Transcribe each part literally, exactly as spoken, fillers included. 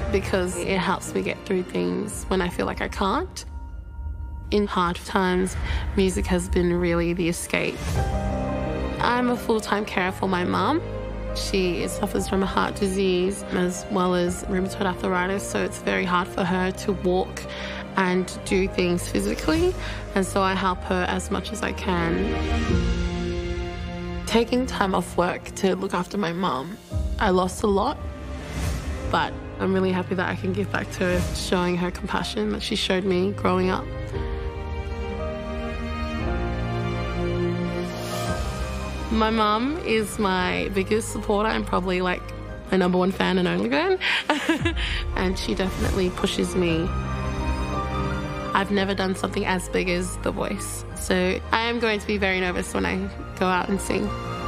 because it helps me get through things when I feel like I can't. In hard times, music has been really the escape. I'm a full-time carer for my mum. She suffers from a heart disease as well as rheumatoid arthritis, so it's very hard for her to walk and do things physically, and so I help her as much as I can. Taking time off work to look after my mum, I lost a lot, but I'm really happy that I can give back to her, showing her compassion that she showed me growing up. My mum is my biggest supporter and probably like my number one fan and only fan. And she definitely pushes me. I've never done something as big as The Voice, so I am going to be very nervous when I go out and sing.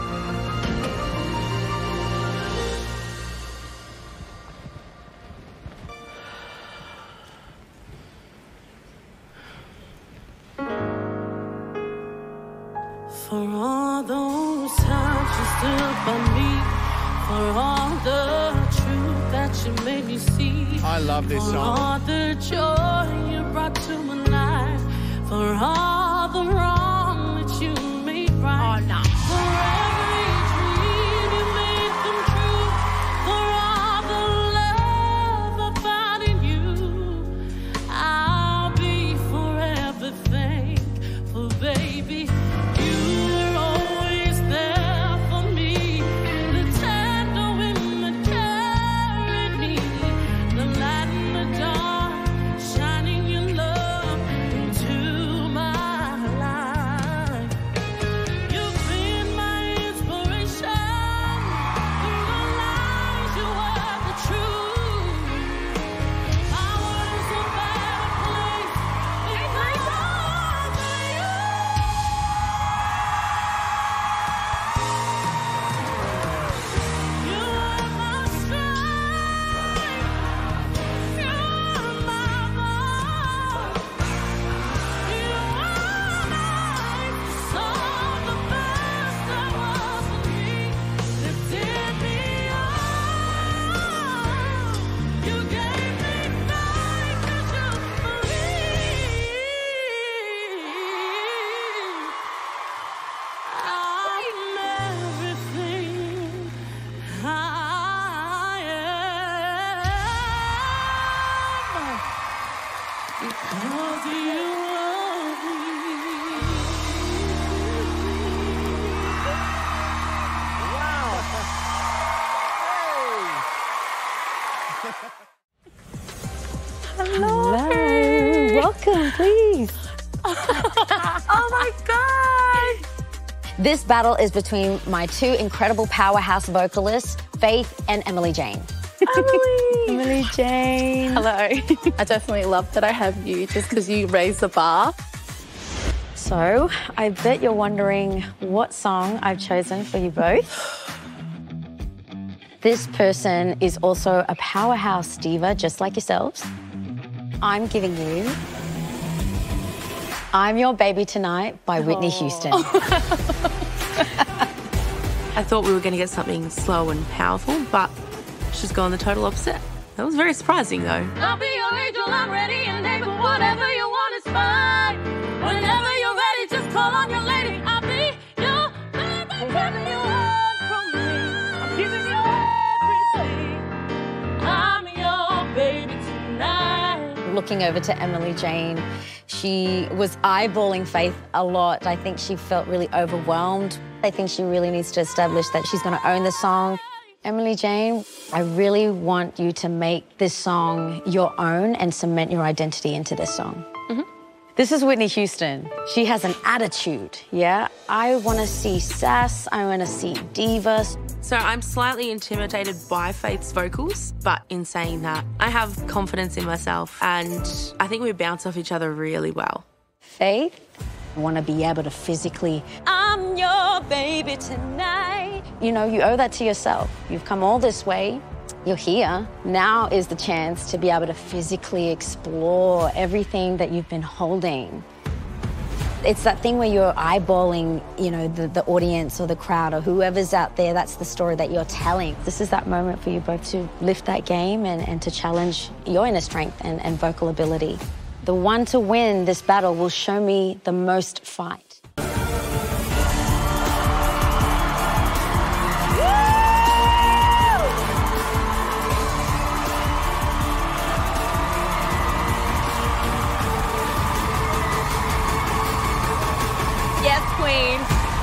For all those times you stood by me, for all the truth that you made me see. I love this for song. For all the joy you brought to my life, for all the wrong that you made right. Oh, no. For every dream you made come true, for all the love I found in you, I'll be forever thankful, baby. Hello. Hello. Welcome, please. Oh my God. This battle is between my two incredible powerhouse vocalists, Faith and Emily Jane. Emily. Emily Jane. Hello. I definitely love that I have you just because you raised the bar. So, I bet you're wondering what song I've chosen for you both. This person is also a powerhouse diva, just like yourselves. I'm giving you I'm Your Baby Tonight by Whitney Oh. Houston. I thought we were going to get something slow and powerful, but she's gone the total opposite. That was very surprising, though. I'll be your angel, I'm ready and able. Whatever you want is fine. Whenever you're ready, just call on your lady. I'll be your baby. Whatever you want from me, I'm giving you everything. I'm your baby tonight. Looking over to Emily Jane, she was eyeballing Faith a lot. I think she felt really overwhelmed. I think she really needs to establish that she's going to own the song. Emily Jane, I really want you to make this song your own and cement your identity into this song. Mm-hmm. This is Whitney Houston. She has an attitude, yeah? I want to see sass, I want to see divas. So I'm slightly intimidated by Faith's vocals, but in saying that, I have confidence in myself and I think we bounce off each other really well. Faith, I want to be able to physically, I'm your baby tonight. You know, you owe that to yourself. You've come all this way. You're here. Now is the chance to be able to physically explore everything that you've been holding. It's that thing where you're eyeballing, you know, the, the audience or the crowd or whoever's out there. That's the story that you're telling. This is that moment for you both to lift that game and, and to challenge your inner strength and, and vocal ability. The one to win this battle will show me the most fight. Yes, queen.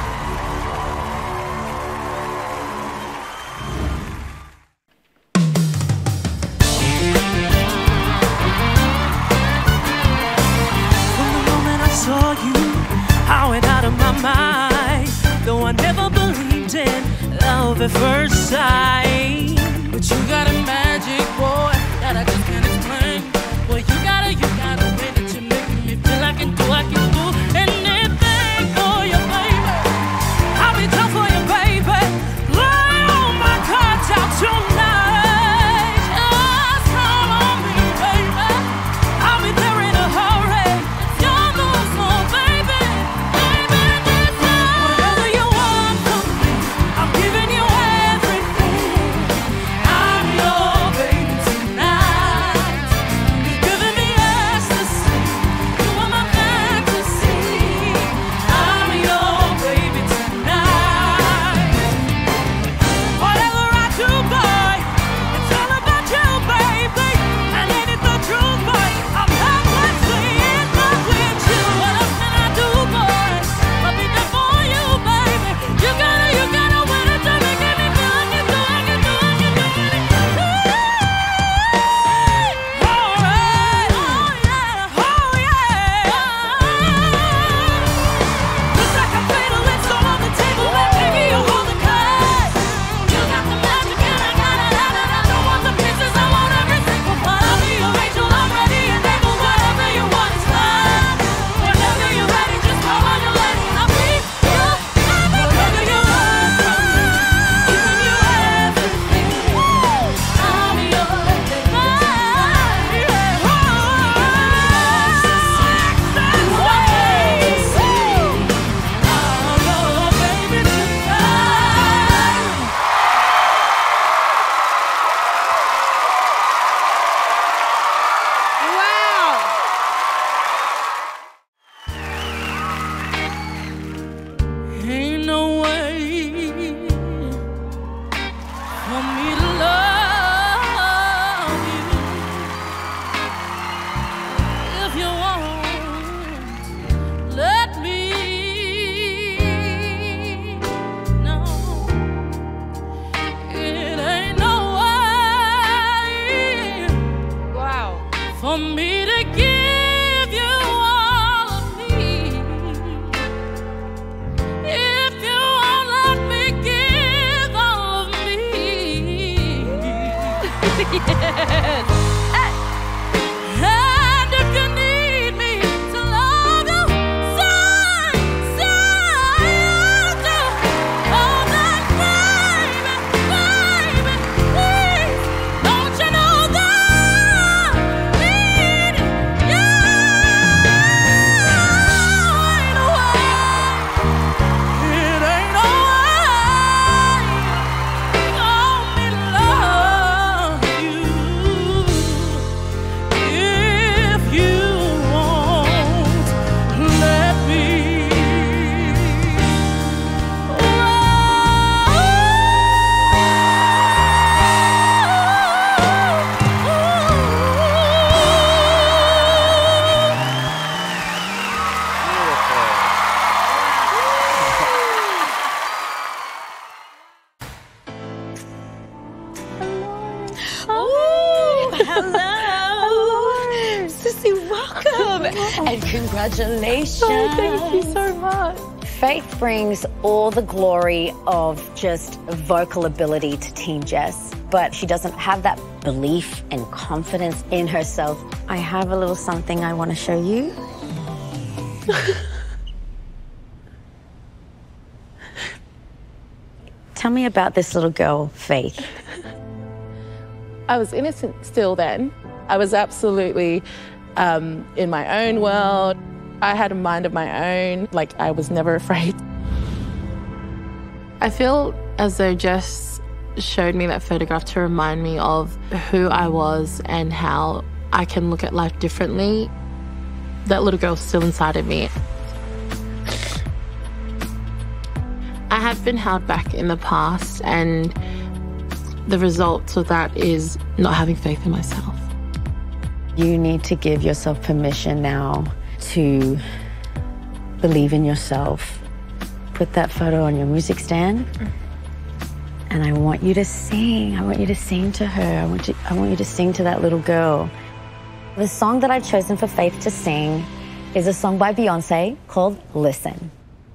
From the moment I saw you, I went out of my mind. Though I never believed in love at first sight. But you got a magic, boy, that I just can't explain. Boy, you got a, you got a way that you're making me feel I can do, I can do anything for you, baby. I'll be tough for you, baby. Lay all my cards out tonight. Just call on me, baby. I'll be there in a hurry. It's your move, so baby, baby, this time. Whatever you want from me, I'm giving you everything. I'm your baby tonight. You're giving me ecstasy. You are my fantasy. I'm your baby tonight. Whatever I do, boy, it's all about you, baby. And ain't it the truth, boy? I'm helplessly in love with you. What else can I do, boy? I'll be there for you, baby. You gotta, you gotta win it to me. Give me feel I can do, I can do, I can do it. All right, oh yeah, oh yeah. Looks like I'm fatal, it's all on the table, but baby, you hold the cards. You got the magic and I got it, and I don't want the pieces, I want every single part. I'll be your angel, I'm ready and able, whatever you want is fine. Whenever you're ready, just call on your lady, I'll be your baby. Whatever you want from me, giving you everything. I'm your baby. Ain't no way for me to love you. If you want, let me know. It ain't no way Wow. for me to give you all of me. If you won't let me give all of me. Yes. And if you need me to love you, say, say you do. Oh, that baby, baby, please, don't you know that I need you? Ain't no way, it ain't no way for me to love you. If you won't let me. Oh, hello. Sissy, welcome. And congratulations. Oh, thank you so much. Faith brings all the glory of just vocal ability to Team Jess, but she doesn't have that belief and confidence in herself. I have a little something I want to show you. Tell me about this little girl, Faith. I was innocent still then. I was absolutely um, in my own world. I had a mind of my own, like I was never afraid. I feel as though Jess showed me that photograph to remind me of who I was and how I can look at life differently. That little girl's still inside of me. I have been held back in the past, and the result of that is not having faith in myself. You need to give yourself permission now to believe in yourself. Put that photo on your music stand, and I want you to sing. I want you to sing to her. I want you, I want you to sing to that little girl. The song that I've chosen for Faith to sing is a song by Beyonce called Listen.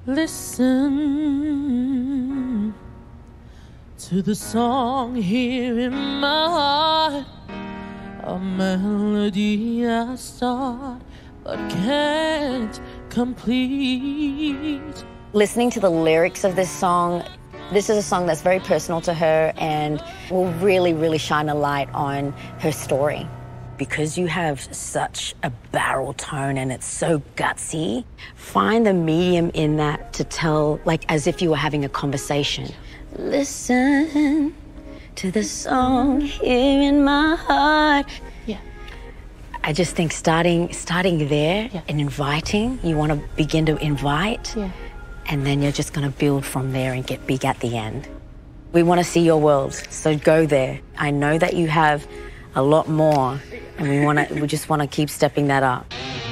Listen to the song here in my heart, a melody I start but can't complete. Listening to the lyrics of this song, this is a song that's very personal to her and will really, really shine a light on her story. Because you have such a barrel tone and it's so gutsy, find the medium in that to tell, like as if you were having a conversation. Listen to the song here in my heart. Yeah. I just think starting starting there Yeah. and inviting, you want to begin to invite, Yeah. and then you're just going to build from there and get big at the end. We want to see your world, so go there. I know that you have a lot more, and we want to. We just want to keep stepping that up.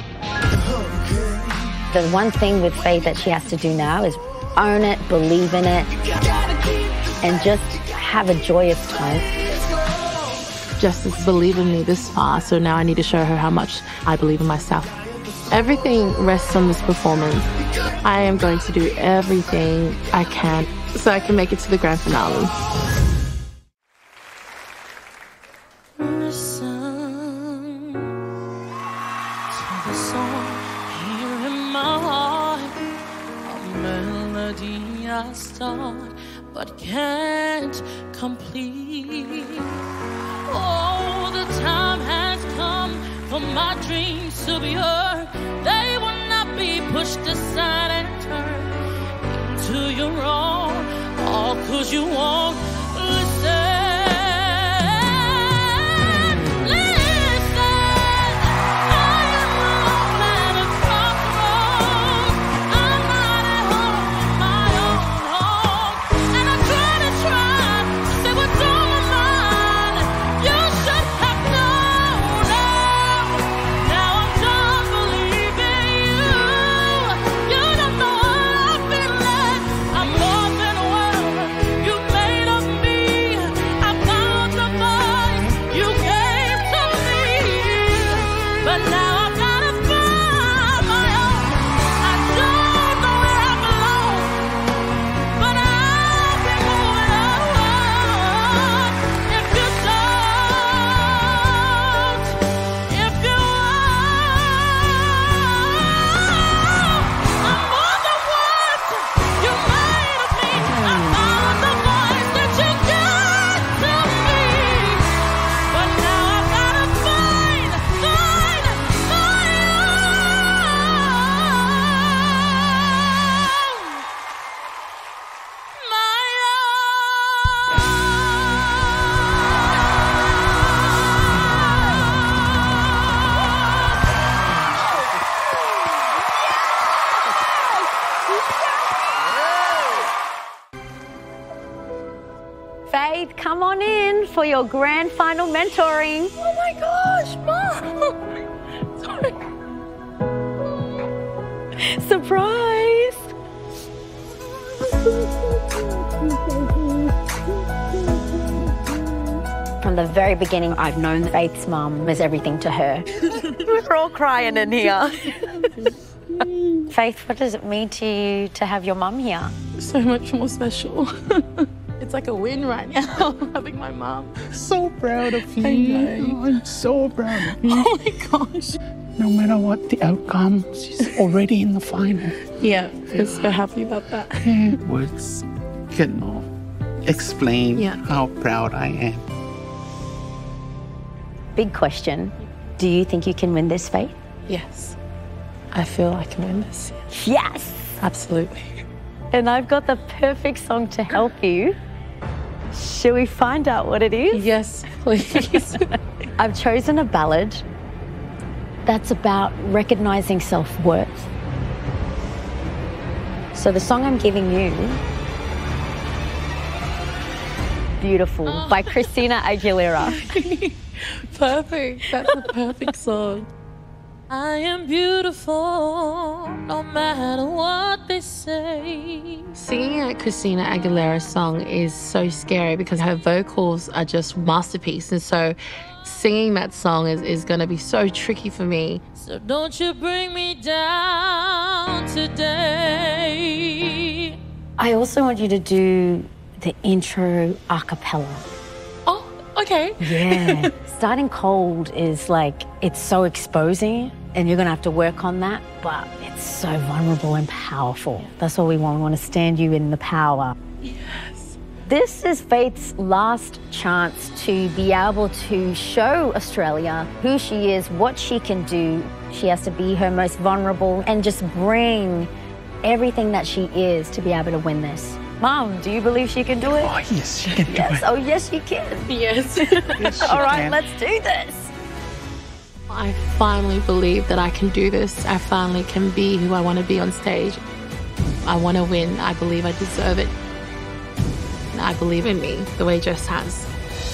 The one thing with Faith that she has to do now is own it, believe in it, and just have a joyous time. Jess has believed in me this far, so now I need to show her how much I believe in myself. Everything rests on this performance. I am going to do everything I can so I can make it to the grand finale. Listen to the song here in my heart, a melody I start but can't complete. Oh, the time has come for my dreams to be heard. They will not be pushed aside and turned into your own, all 'cause you won't listen. Faith, come on in for your grand final mentoring. Oh my gosh, Mom! Sorry. Surprise! From the very beginning, I've known Faith's mum is everything to her. We're all crying in here. Faith, what does it mean to you to have your mum here? So much more special. It's like a win right now, having my mom. So proud of you. I know. I'm so proud of you. Oh my gosh. No matter what the outcome, she's already in the final. Yeah, I'm so happy about that. Yeah, words cannot explain Yeah. how proud I am. Big question. Do you think you can win this, Faith? Yes. I feel I can win this. Yes! Absolutely. And I've got the perfect song to help you. Shall we find out what it is? Yes, please. I've chosen a ballad that's about recognizing self-worth. So the song I'm giving you, Beautiful, oh. by Christina Aguilera. Perfect. That's a perfect song. I am beautiful, no matter what they say. Singing a Christina Aguilera song is so scary because her vocals are just masterpiece. And so singing that song is, is going to be so tricky for me. So don't you bring me down today. I also want you to do the intro a cappella. Oh, okay. Yeah. Starting cold is like, it's so exposing and you're going to have to work on that, but it's so vulnerable and powerful. That's what we want. We want to stand you in the power. Yes. This is Faith's last chance to be able to show Australia who she is, what she can do. She has to be her most vulnerable and just bring everything that she is to be able to win this. Mom, do you believe she can do it? Oh, yes, she can do yes. it. Oh, yes, you can. Yes. Yes, All right, can. let's do this. I finally believe that I can do this. I finally can be who I want to be on stage. I want to win. I believe I deserve it. I believe in me the way Jess has.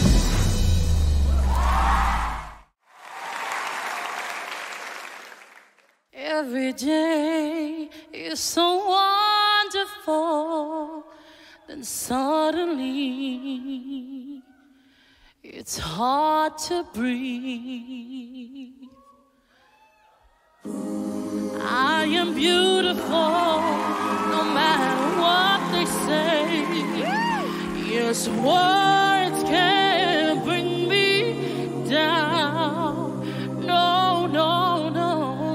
Every day is so wonderful, then suddenly it's hard to breathe. I am beautiful, no matter what they say. Yes, words can't bring me down. No, no, no.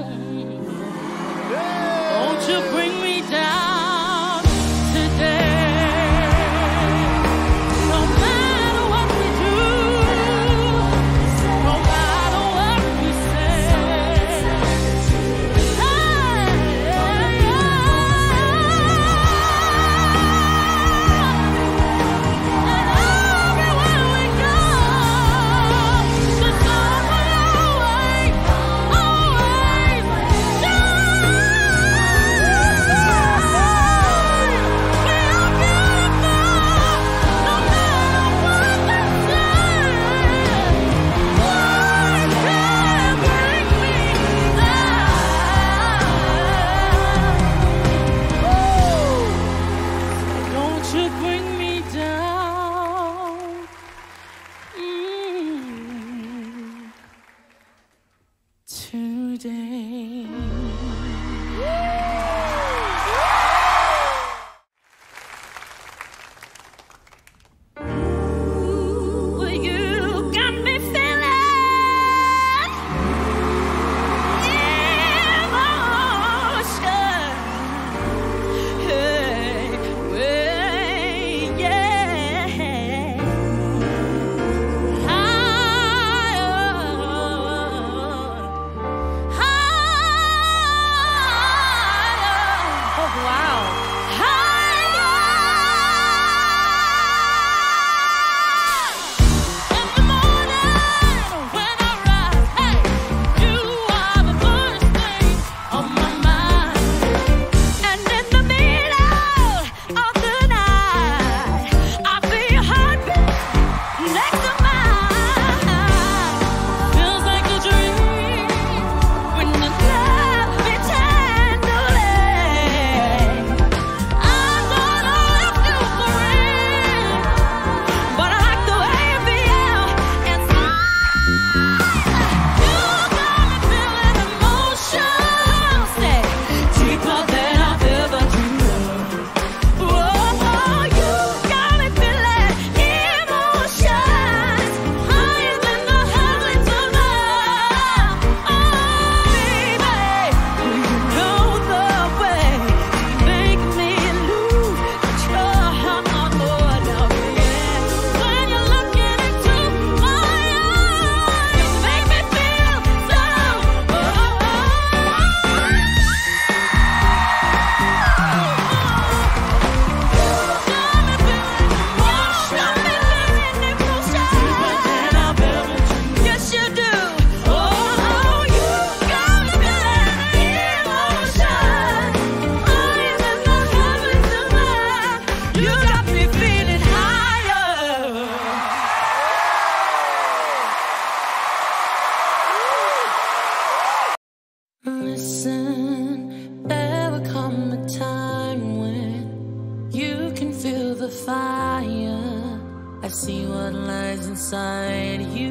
Won't you bring me down today? No matter what we do, no matter what we say. Hey, and everywhere we go, the sun will always, always don't you bring me down mm, today. Ooh, you got me feeling emotion. Hey, hey, yeah. Higher, higher. inside you.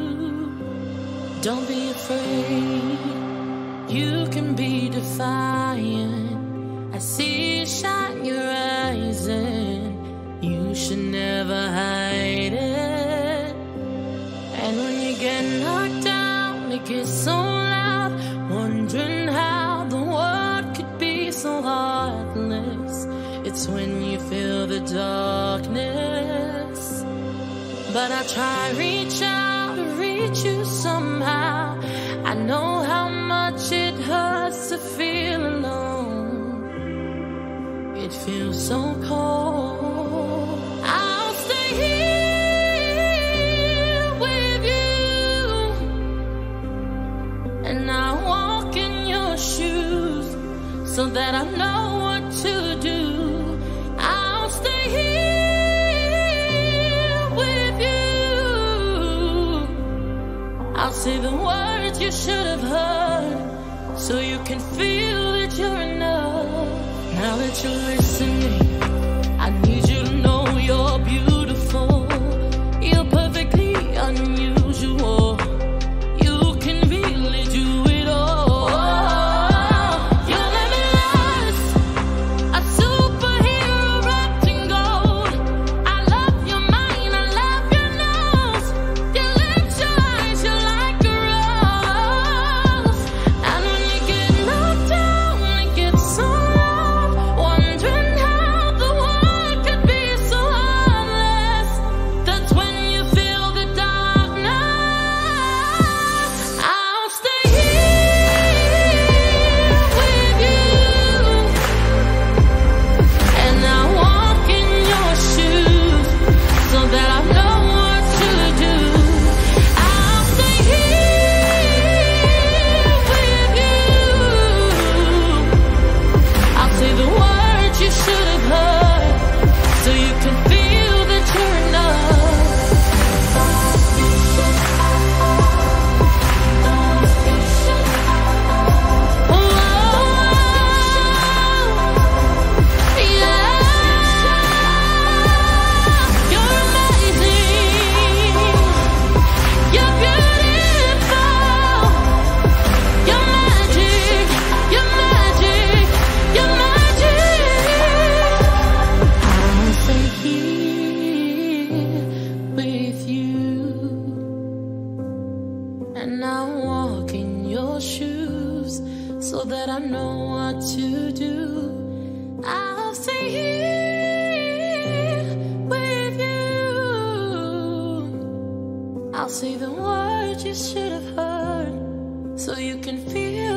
Don't be afraid, you can be defiant. I see it shine your eyes and you should never hide it. And when you get knocked down, it gets so loud, wondering how the world could be so heartless. It's when you feel the darkness. But I try reach out to reach you somehow. I know how much it hurts to feel alone. It feels so cold. I'll stay here with you, and I walk in your shoes so that I know what to do. I'll stay here with you. I'll say the words you should have heard so you can feel that you're enough. Now that you're listening, I need you to know you're beautiful. You're perfectly unusual. You can really do it all. You'll never last, a superhero wrapped in gold. I love your mind, I love your nose. Your lips, your eyes, you're like a rose. And when you get knocked down, it gets so loud, wondering how the world could be so heartless. That's when you feel the darkness. I'll stay here with you, and I walk in your shoes so that I know what to do. I'll stay here with you. I'll say the words you should have heard so you can feel that you're enough. You're amazing. You're beautiful. You're magic. You're magic. You're magic. I'll stay here with you, and I'll walk in your shoes so that I know what to do. I'll stay here with you. I'll say the words you should have heard so you can feel